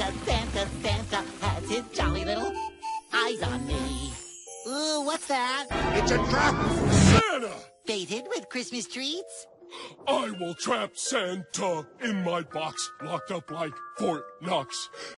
Santa has his jolly little eyes on me. Ooh, what's that? It's a trap for Santa! Baited with Christmas treats? I will trap Santa in my box, locked up like Fort Knox.